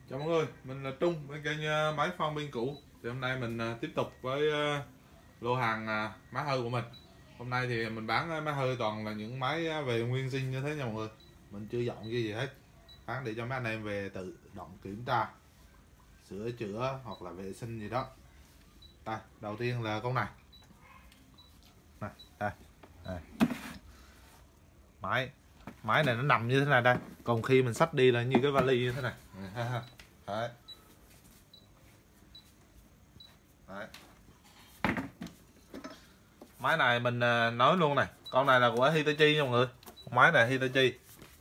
Chào mọi người, mình là Trung bên kênh máy phong biên cũ. Thì hôm nay mình tiếp tục với lô hàng máy hơi của mình. Hôm nay thì mình bán máy hơi toàn là những máy về nguyên zin như thế nha mọi người. Mình chưa dọn gì hết. Bán để cho mấy anh em về tự động kiểm tra, sửa chữa hoặc là vệ sinh gì đó. Đây, đầu tiên là con này. Này, đây. Đây. Máy này nó nằm như thế này đây. Còn khi mình xách đi là như cái vali như thế này. Đấy. Đấy. Máy này mình nói luôn này, con này là của Hitachi nha mọi người. Máy này Hitachi,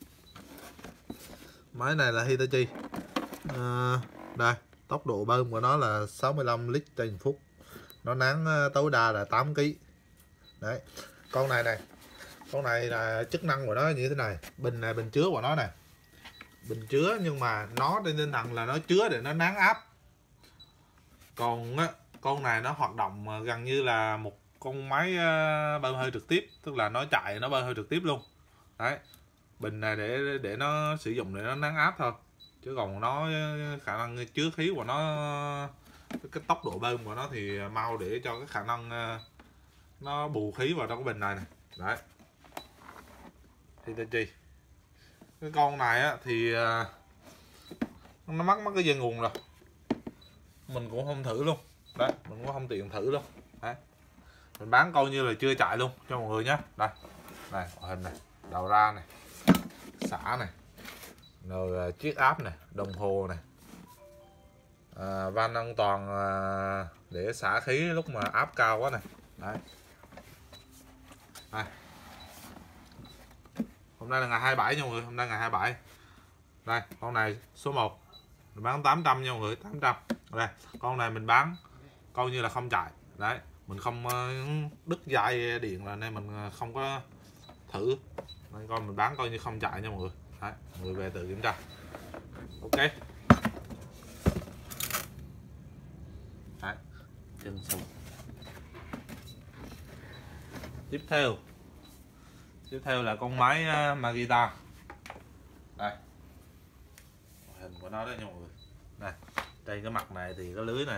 máy này là Hitachi. Đây, tốc độ bơm của nó là 65 lít trên phút, nó nén tối đa là 8 kg. Đấy, con này là chức năng của nó như thế này. Bình này bình chứa của nó này, bình chứa nhưng mà nó trên tinh thần là nó chứa để nó nén áp. Còn con này nó hoạt động gần như là một con máy bơm hơi trực tiếp, tức là nó chạy nó bơm hơi trực tiếp luôn. Đấy, bình này để nó sử dụng để nó nén áp thôi, chứ còn nó khả năng chứa khí của nó, cái tốc độ bơm của nó thì mau để cho cái khả năng nó bù khí vào trong cái bình này này. Đấy, Hitachi. Cái con này á thì nó mất cái dây nguồn rồi, mình cũng không thử luôn. Đấy, mình cũng không tiện thử luôn. Đấy, mình bán coi như là chưa chạy luôn cho mọi người nhé. Đây, này hình này, đầu ra này, xả này, rồi chiếc áp này, đồng hồ này, van an toàn để xả khí lúc mà áp cao quá này. Đấy. Đây. Hôm nay là ngày 27 nha mọi người, hôm nay ngày 27. Đây, con này số 1 mình bán 800 nha mọi người, 800. Đây, con này mình bán coi như là không chạy. Đấy, mình không đứt dây điện là nên mình không có thử, nên con mình bán coi như không chạy nha mọi người. Đấy, mọi người về tự kiểm tra. Ok. Đấy, chân sụp. Tiếp theo là con máy Makita. Đây, hình của nó đó nha mọi người. Đây, trên cái mặt này thì cái lưới này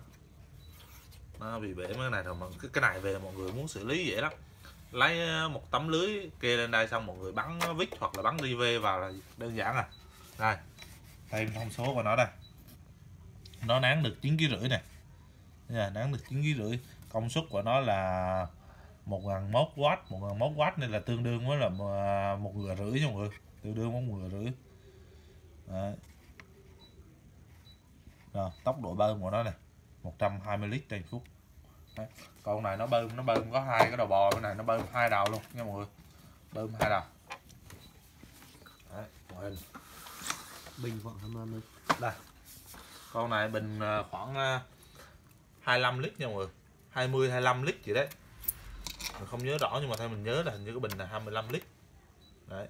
nó bị bể mấy cái này rồi, mà cái này về mọi người muốn xử lý dễ lắm. Lấy một tấm lưới kê lên đây, xong mọi người bắn vít hoặc là bắn rivet vào là đơn giản à. Đây, thêm thông số của nó đây, nó nén được 9,5 kg này, nén được 9,5 kg. Công suất của nó là 1001W, 1001W nên là tương đương với là 1,5 nha mọi người, tương đương với 1,5. Đấy. Rồi, tốc độ bơm của nó này 120 lít trên phút. Đấy. Con này nó bơm có hai cái đầu bò, cái này nó bơm hai đầu luôn nha mọi người, bơm hai đầu. Đấy, hình bình khoảng 25 lít. Đây, con này bình khoảng 25 lít nha mọi người, 20-25 lít gì đấy, mình không nhớ rõ nhưng mà theo mình nhớ là hình như cái bình là 25 lít. Đấy,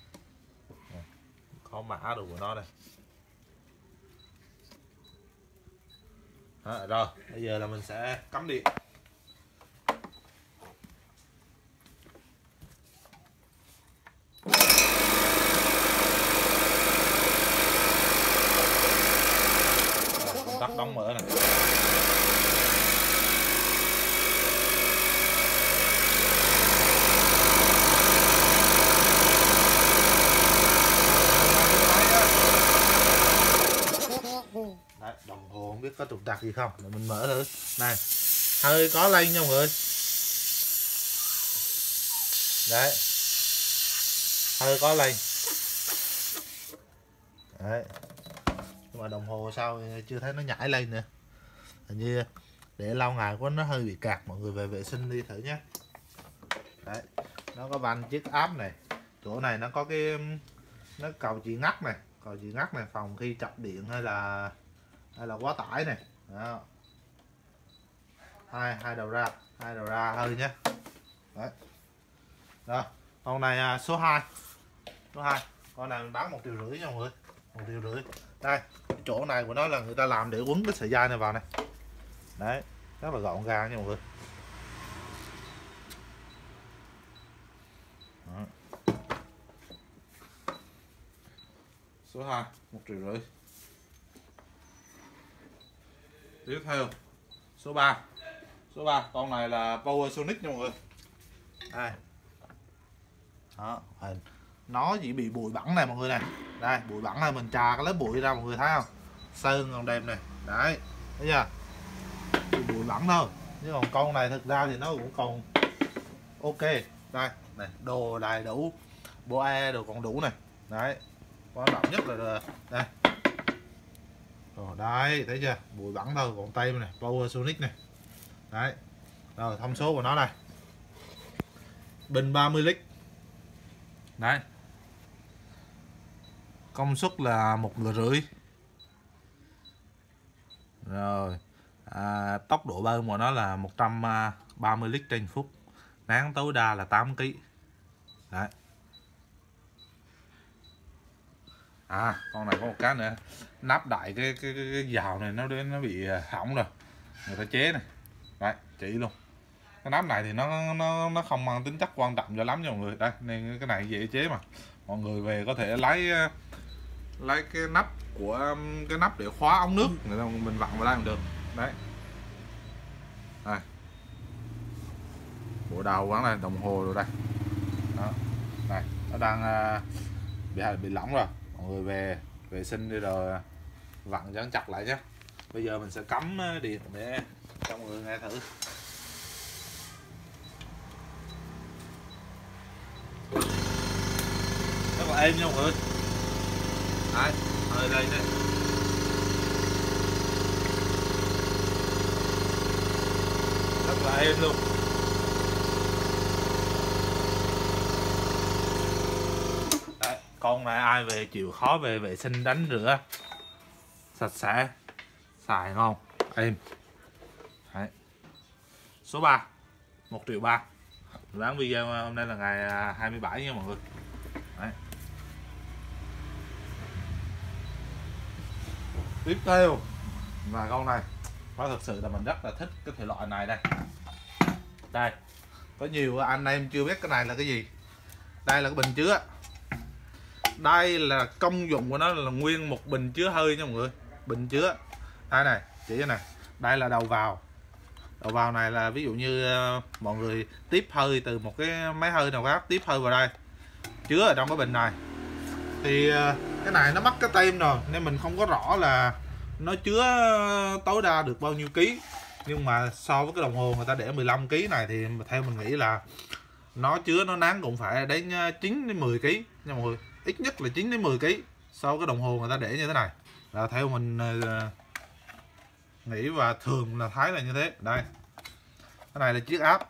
có mã đồ của nó đây. Đó, rồi bây giờ là mình sẽ cắm điện. Tắt đóng mở này. Đấy, đồng hồ không biết có trục trặc gì không, để mình mở thử. Này, hơi có lên nha mọi người. Đấy, hơi có lên. Đấy, nhưng mà đồng hồ sao chưa thấy nó nhảy lên nữa, hình như để lâu ngày quá nó hơi bị cạc. Mọi người về vệ sinh đi thử nhé. Đấy, nó có van chiếc áp này, chỗ này nó có cái nó cầu chì ngắt này, cầu chì ngắt này, phòng khi chập điện hay là quá tải này. Đó, hai đầu ra hơi nhé. Đấy, rồi con này số 2, con này mình bán 1,5 triệu nha mọi người, 1,5 triệu. Đây, chỗ này của nó là người ta làm để quấn cái sợi dây này vào này. Đấy, rất là gọn gàng nha mọi người. Đó. Số 2 1,5 triệu. Tiếp theo số 3. Số 3 con này là Power Sonic nha mọi người. Đây. Đó, hình nó chỉ bị bụi bẩn này mọi người này. Đây, bụi bẩn này mình chà cái lớp bụi ra mọi người thấy không? Sơn còn đẹp này. Đấy, thấy chưa? Bị bụi bẩn thôi. Chứ còn con này thực ra thì nó cũng còn ok. Đây, này, đồ đầy đủ. Bộ e đồ còn đủ này. Đấy. Quan trọng nhất là đây. Rồi đây, thấy chưa? Bụi bẩn thôi, còn tay này, Power Sonic này. Đấy. Rồi thông số của nó đây. Bình 30 lít. Đấy. Công suất là 1,5 người. Rồi. Tốc độ bơm của nó là 130 lít trên phút. Nén tối đa là 8 kg. Đấy. Con này có một cái nữa, nắp đại cái dào này nó bị hỏng rồi, người ta chế này. Đấy, chỉ luôn. Cái nắp này thì nó không mang tính chất quan trọng cho lắm cho mọi người. Đây, nên cái này dễ chế mà. Mọi người về có thể lấy cái nắp của cái nắp để khóa ống nước, mình vặn vào đây cũng được. Đấy. Đây. Bộ đầu quán này, đồng hồ rồi đây. Đó. Này, nó đang bị lỏng rồi. Mọi người về vệ sinh đi rồi vặn dán chặt lại nhé. Bây giờ mình sẽ cắm điện để cho mọi người nghe thử. Rất là êm nha mọi người. Đấy, hơi đây này. Rất là êm luôn. Đấy, con này ai về chịu khó về vệ sinh đánh rửa sạch sẽ, xài ngon, êm. Đấy. Số 3 1.300.000. Bán video hôm nay là ngày 27 nha mọi người. Đấy. Tiếp theo là con này, nói thật sự là mình rất là thích cái thể loại này đây. Đây, có nhiều anh em chưa biết cái này là cái gì. Đây là cái bình chứa. Đây là công dụng của nó là nguyên một bình chứa hơi nha mọi người. Bình chứa. Đây này, chỉ cái này. Đây là đầu vào. Đầu vào này là ví dụ như mọi người tiếp hơi từ một cái máy hơi nào khác, tiếp hơi vào đây, chứa ở trong cái bình này. Thì cái này nó mất cái tem rồi nên mình không có rõ là nó chứa tối đa được bao nhiêu ký. Nhưng mà so với cái đồng hồ người ta để 15 kg này thì theo mình nghĩ là nó chứa nó nán cũng phải đến 9 đến 10 kg nha mọi người. Ít nhất là 9 đến 10 kg so với cái đồng hồ người ta để như thế này. Là theo mình nghĩ và thường là thấy là như thế. Đây. Cái này là chiếc áp.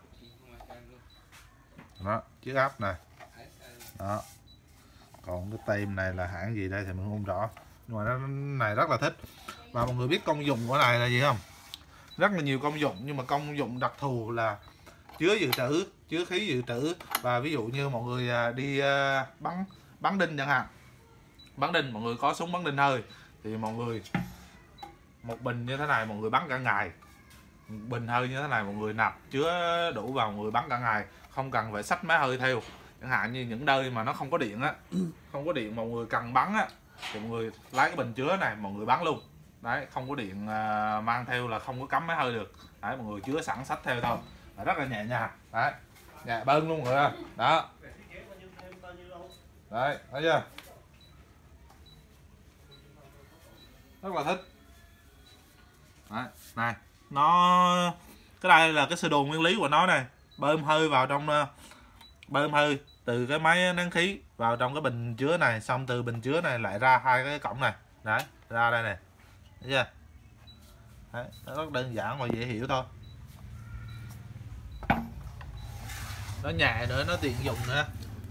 Đó, chiếc áp này. Đó. Còn cái tem này là hãng gì đây thì mình không rõ. Nhưng mà nó này rất là thích. Và mọi người biết công dụng của này là gì không? Rất là nhiều công dụng, nhưng mà công dụng đặc thù là chứa dự trữ, chứa khí dự trữ. Và ví dụ như mọi người đi bắn đinh chẳng hạn. Bắn đinh, mọi người có súng bắn đinh hơi thì mọi người một bình như thế này mọi người bắn cả ngày. Bình hơi như thế này mọi người nạp chứa đủ vào mọi người bắn cả ngày, không cần phải xách máy hơi theo. Chẳng hạn như những nơi mà nó không có điện á, không có điện mọi người cần bắn á thì mọi người lấy cái bình chứa này mọi người bắn luôn. Đấy, không có điện mang theo là không có cắm máy hơi được. Đấy, mọi người chứa sẵn xách theo thôi. Rất là nhẹ nhàng. Đấy, nhẹ bơn luôn mọi người. Đó. Đấy, thấy chưa? Rất là thích. Đấy, này, nó cái đây là cái sơ đồ nguyên lý của nó này. Bơm hơi vào trong, bơm hơi từ cái máy nén khí vào trong cái bình chứa này, xong từ bình chứa này lại ra hai cái cổng này. Đấy, ra đây này. Thấy chưa? Đấy, nó rất đơn giản và dễ hiểu thôi. Nó nhẹ nữa, nó tiện dụng nữa.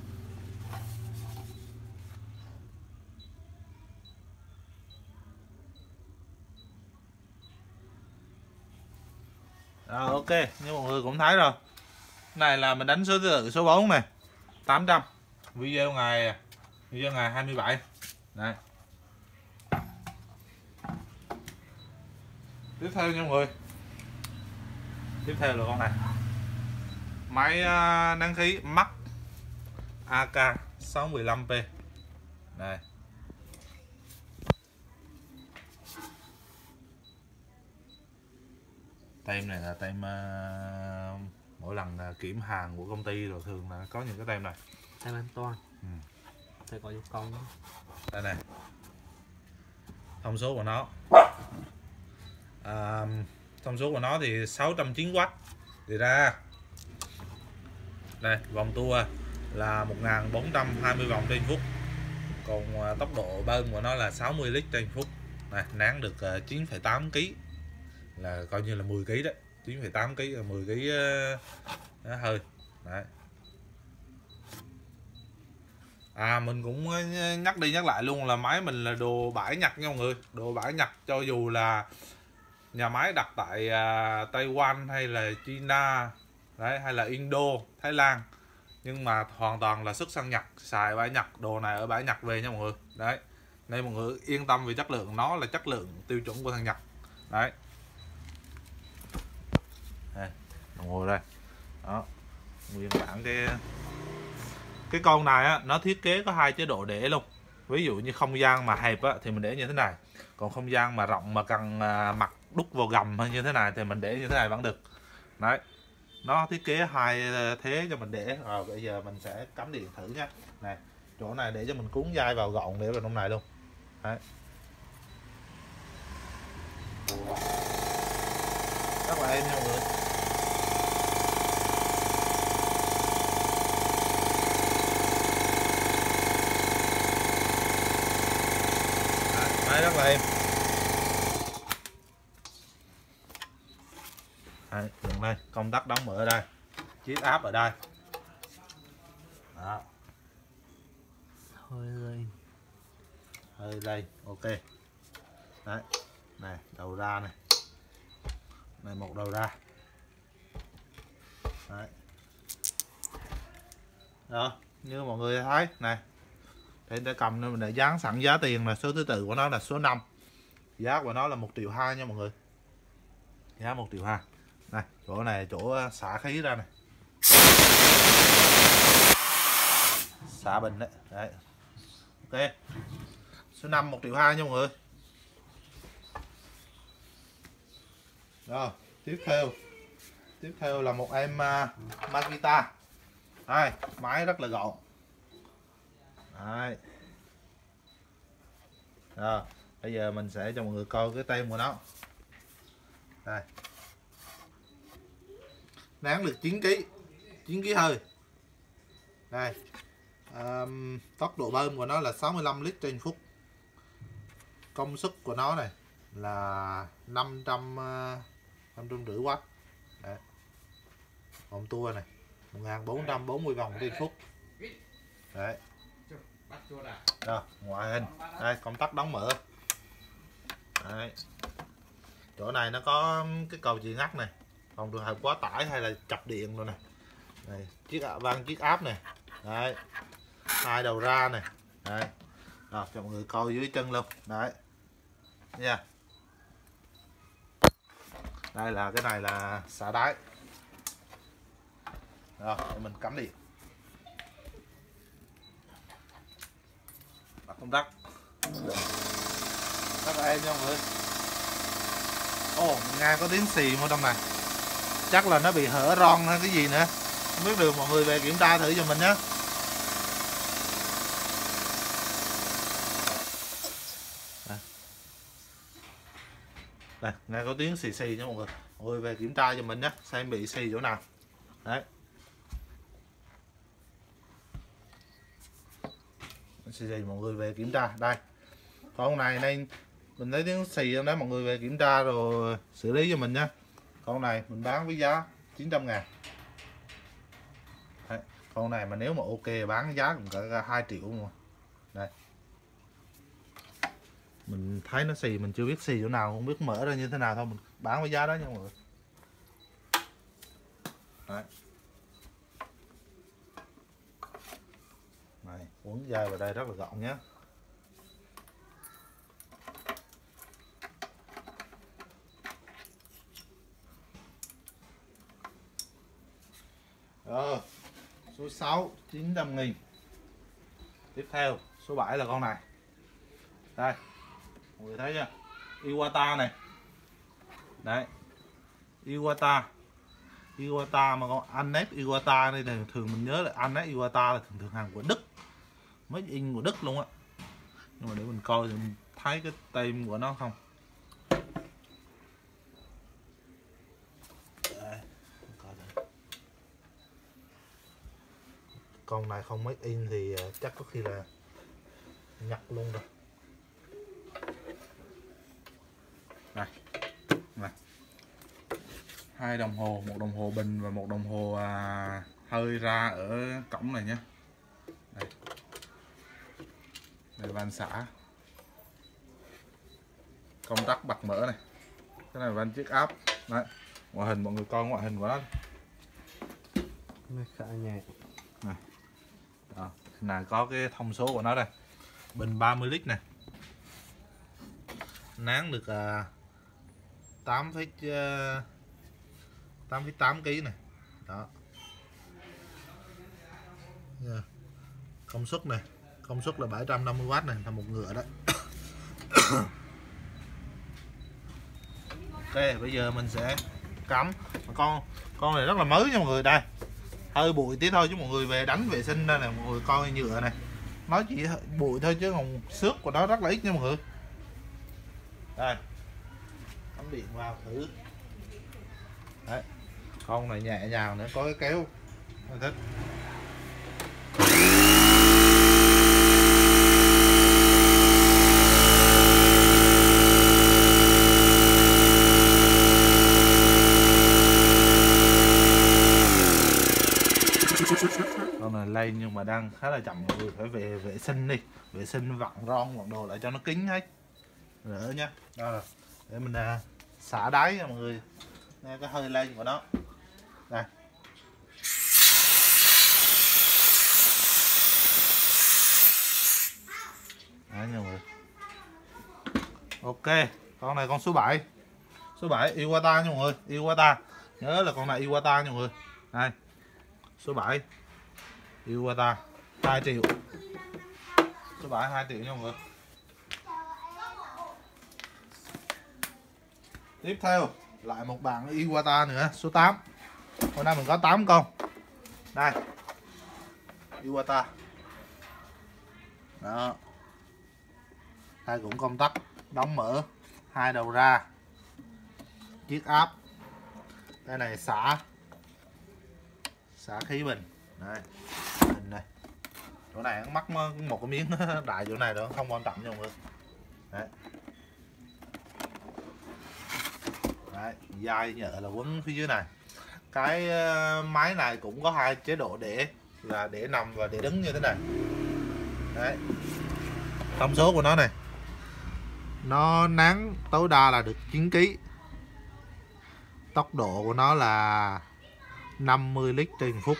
Rồi, ok, như mọi người cũng thấy rồi. Này là mình đánh số thứ tự số 4 này, 800. Video ngày 27. Đây. Tiếp theo nha mọi người. Tiếp theo là con này. Máy nén khí Max AK 615P. Đây. Tem này là tem mỗi lần kiểm hàng của công ty rồi thường là có những cái tem này. Tem an toàn. Ừ. Đây có dấu công. Đây này. Thông số của nó. Thông số của nó thì 609W thì ra. Đây, vòng tua là 1420 vòng trên phút. Còn tốc độ bơm của nó là 60 lít trên phút. Này, nén được 9,8 kg. Là coi như là 10 kg đấy. 9,8 kg là 10 kg hơi. Đấy. Mình cũng nhắc đi nhắc lại luôn là máy mình là đồ bãi Nhật nha mọi người. Đồ bãi Nhật, cho dù là nhà máy đặt tại Taiwan hay là China đấy, hay là Indo, Thái Lan, nhưng mà hoàn toàn là xuất sang Nhật, xài bãi Nhật, đồ này ở bãi Nhật về nha mọi người. Đấy, nên mọi người yên tâm về chất lượng, nó là chất lượng tiêu chuẩn của thằng Nhật. Đấy, đây, đồng hồ đây, đó, nguyên bản cái con này á, nó thiết kế có 2 chế độ để luôn. Ví dụ như không gian mà hẹp á, thì mình để như thế này, còn không gian mà rộng mà cần mặt đút vào gầm hay như thế này thì mình để như thế này vẫn được. Đấy, nó thiết kế 2 thế cho mình để. Rồi bây giờ mình sẽ cắm điện thử nhé. Này, chỗ này để cho mình cuốn dây vào gọn để vào trong này luôn. Đấy, rất là êm nha mọi người. Đấy, rất là êm. Đấy, dừng đây, công tắc đóng mở ở đây, chiết áp ở đây. Đó. Hơi lên, ok. Đấy, này đầu ra này, này một đầu ra. Đấy. Đó, như mọi người thấy này, để cầm nên mình để dán sẵn giá tiền là số thứ tự của nó là số 5, giá của nó là 1,2 triệu nha mọi người, giá 1,2 triệu. Này, chỗ này chỗ xả khí ra này, xả bình đấy. Đấy, ok, số 5 1,2 triệu nha mọi người. Rồi, tiếp theo là một em Makita. Đây, máy rất là gọn. Đấy. Rồi, bây giờ mình sẽ cho mọi người coi cái tem của nó. Đây, nén được 9 kg hơi. Đây, tốc độ bơm của nó là 65 lít trên phút. Công suất của nó này là 550W. Đấy, vòng tua này 1440 vòng trên phút. Đấy. Rồi, ngoại hình đây, công tắc đóng mở. Đấy, chỗ này nó có cái cầu chì ngắt này, phòng trường hợp quá tải hay là chập điện rồi này. Này, chiếc áp này. Đấy, 2 đầu ra này. Đấy, rồi cho mọi người coi dưới chân luôn. Đấy nha, đây là cái này là xả đáy. Rồi để mình cắm điện, bắt công tắc. Rất là êm nha mọi người. Ồ, nghe có tiếng xì ở trong này, chắc là nó bị hở ron hay cái gì nữa, không biết được, mọi người về kiểm tra thử cho mình nhé. Đây, nghe có tiếng xì xì nha mọi người về kiểm tra cho mình nhé, xem bị xì chỗ nào. Đấy, xì xì, mọi người về kiểm tra. Đây, con này nên mình thấy tiếng xì trong đó, mọi người về kiểm tra rồi xử lý cho mình nhé. Con này mình bán với giá 900.000. Đấy, con này mà nếu mà ok bán giá cũng cả 2 triệu mà. Đây, mình thấy nó xì, mình chưa biết xì chỗ nào, không biết mở ra như thế nào thôi, mình bán với giá đó nha mọi người. Đấy, này, quấn dây vào đây rất là gọn nhé. Rồi, số 6 900.000. Tiếp theo số 7 là con này. Đây, mọi người thấy chưa, Iwata này. Đấy, Iwata. Iwata mà con Anet Iwata đây thì thường mình nhớ là Anet Iwata là thường hàng của Đức, mấy in của Đức luôn á. Nhưng mà để mình coi thì mình thấy cái tem của nó không. Đây, coi thử. Con này không make in thì chắc có khi là nhặt luôn rồi. Này, này. 2 đồng hồ, một đồng hồ bình và một đồng hồ hơi ra ở cổng này nhé. Đây, đây van xả, công tắc bật mở này, cái này van chiếc áp. Đấy, ngoại hình mọi người coi ngoại hình của nó khá nhẹ này. Đó, này có cái thông số của nó đây, bình 30 lít này, nán được 8,8 kg này. Đó, công suất này, công suất là 750W này, là một ngựa đấy. Ok, bây giờ mình sẽ cắm. Con này rất là mới nha mọi người. Đây, hơi bụi tí thôi chứ mọi người về đánh vệ sinh đây này, mọi người coi nhựa này, nó chỉ bụi thôi chứ còn xước của nó rất là ít nha mọi người. Đây, cắm điện vào thử. Đấy, con này nhẹ nhàng nữa, có cái kéo mình thích. Con này lên nhưng mà đang khá là chậm, mọi người phải về vệ sinh đi, vệ sinh vặn ron vặn đồ lại cho nó kín hết nữa nha. Đó, để mình xả đáy cho mọi người nghe cái hơi lên của nó. Đây, đấy nha mọi người. Ok, con này con số 7, số 7 Iwata nha mọi người. Iwata, nhớ là con này Iwata nha mọi người. Đây, số 7 Iwata 2 triệu, số 7 2 triệu nha mọi người. Tiếp theo lại một bạn Iwata nữa, số 8. Hôm nay mình có 8 con. Đây, Iwata. Đó, đây cũng công tắc đóng mở, 2 đầu ra, chiếc áp. Cái này xả khí bình. Đây, bình này, chỗ này mắc một cái miếng đại chỗ này đó, không quan trọng nha mọi người. Đấy, đấy, dai nhợ là quấn phía dưới này. Cái máy này cũng có 2 chế độ để, là để nằm và để đứng như thế này. Đấy, thông số của nó này, nó nắng tối đa là được 9 kg, tốc độ của nó là 50 lít trên phút.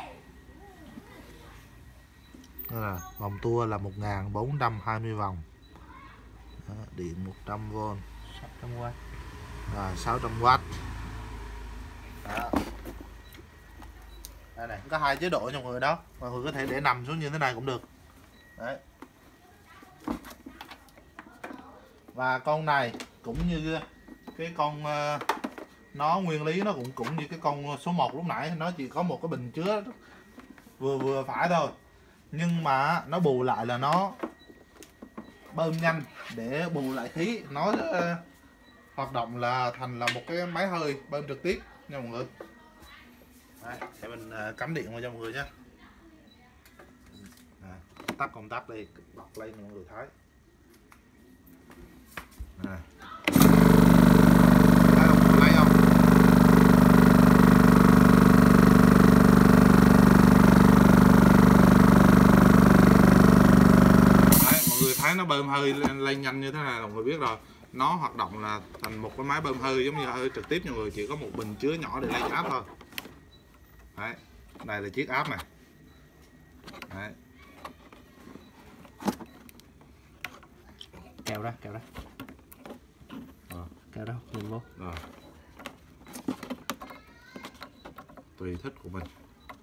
Đó là vòng tua là 1420 vòng. Đó, điện 100V, 600W. 600W. Đó, đây này, có 2 chế độ cho mọi người đó, mọi người có thể để nằm xuống như thế này cũng được. Đấy, và con này cũng như cái con nó nguyên lý nó cũng như cái con số 1 lúc nãy, nó chỉ có một cái bình chứa vừa phải thôi, nhưng mà nó bù lại là nó bơm nhanh để bù lại khí, nó hoạt động là thành là một cái máy hơi bơm trực tiếp nha mọi người. Đấy, để mình cắm điện vào cho mọi người nhé. Tắt công tắc đi, bật lên mọi người thấy. Thấy không, lấy không? Đấy, mọi người thấy nó bơm hơi lên nhanh như thế này là mọi người biết rồi, nó hoạt động là thành một cái máy bơm hơi giống như hơi trực tiếp nha mọi người, chỉ có một bình chứa nhỏ để lấy áp thôi. Đấy, đây là chiếc áp này. Đấy, Kéo ra kéo ra nhìn vô. Rồi, tùy thích của mình.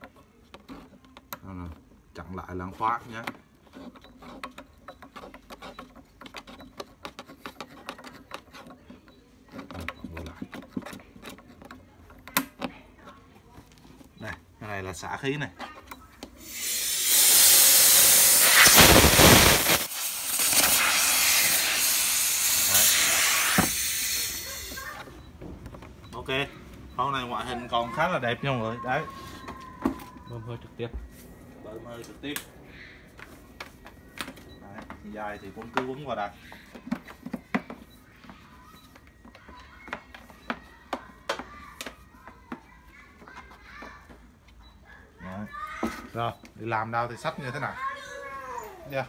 Đó là chặn lại làn khóa nhé. Vô lại. là xả khí này. Đấy. Ok, con này ngoại hình còn khá là đẹp nha mọi người. Đấy, bơm hơi trực tiếp. bơm hơi trực tiếp. Đấy, dài thì cũng cứ quấn vào đây. Đấy. Rồi, đi làm đâu thì xách như thế nào nha.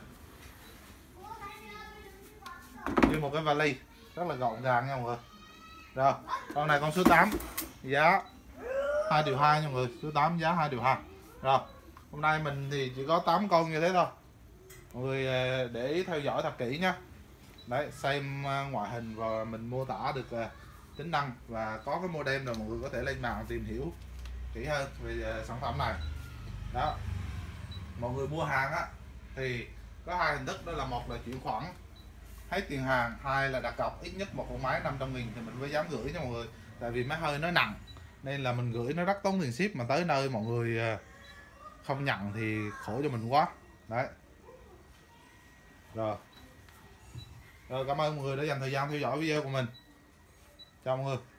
Như một cái vali rất là gọn gàng nha mọi người. Rồi, con này con số 8, giá 2.2 nha mọi người, số 8 giá 2.2. Rồi, hôm nay mình thì chỉ có 8 con như thế thôi. Mọi người để ý theo dõi thật kỹ nhé. Đấy, xem ngoại hình và mình mô tả được tính năng và có cái modem rồi mọi người có thể lên mạng tìm hiểu kỹ hơn về sản phẩm này. Đó, mọi người mua hàng á thì có hai hình thức, đó là một là chuyển khoản hết tiền hàng, hai là đặt cọc ít nhất một con máy 500.000 thì mình mới dám gửi cho mọi người. Tại vì máy hơi nó nặng nên là mình gửi nó rất tốn tiền ship, mà tới nơi mọi người không nhận thì khổ cho mình quá. Đấy. Rồi, cảm ơn mọi người đã dành thời gian theo dõi video của mình. Chào mọi người.